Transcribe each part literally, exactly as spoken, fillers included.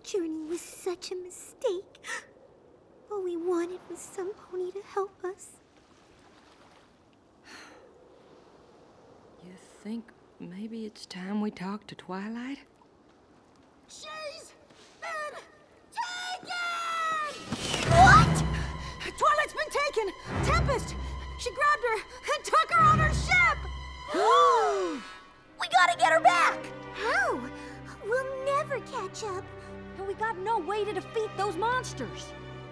journey was such a mistake. All we wanted was some pony to help us. You think maybe it's time we talk to Twilight? She's been taken! What? Twilight's been taken! Tempest! She grabbed her and took her on her ship! We gotta get her back! How? We'll never catch up. And we got no way to defeat those monsters.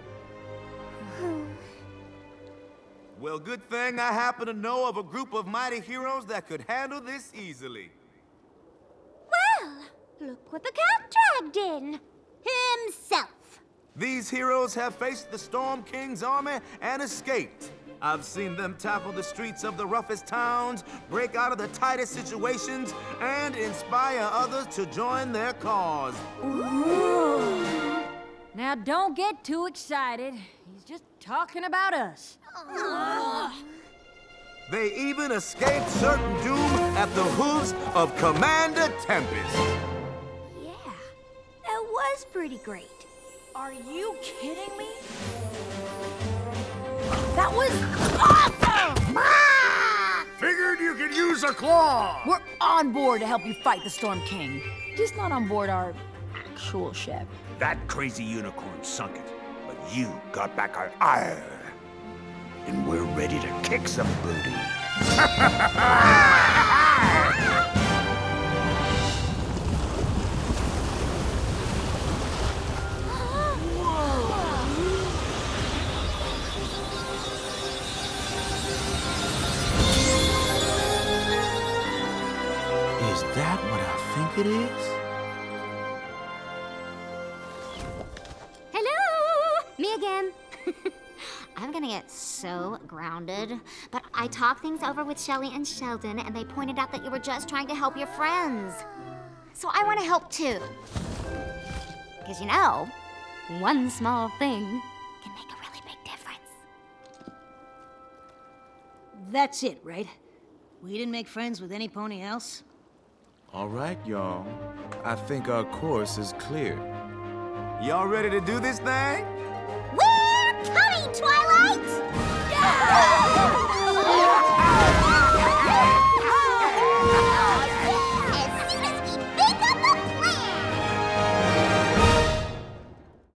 Well, good thing I happen to know of a group of mighty heroes that could handle this easily. Well, look what the cat dragged in. Himself. These heroes have faced the Storm King's army and escaped. I've seen them tackle the streets of the roughest towns, break out of the tightest situations, and inspire others to join their cause. Ooh. Now don't get too excited. He's just talking about us. They even escaped certain doom at the hooves of Commander Tempest. Yeah, that was pretty great. Are you kidding me? That was awesome! Figured you could use a claw! We're on board to help you fight the Storm King. Just not on board our actual ship. That crazy unicorn sunk it, but you got back our ire. And we're ready to kick some booty. Is that what I think it is? Hello! Me again. I'm gonna get so grounded, but I talked things over with Shelly and Sheldon, and they pointed out that you were just trying to help your friends. So I want to help too. Because you know, one small thing can make a really big difference. That's it, right? We didn't make friends with any pony else? All right, y'all. I think our course is clear. Y'all ready to do this thing? We're coming, Twilight! Yeah!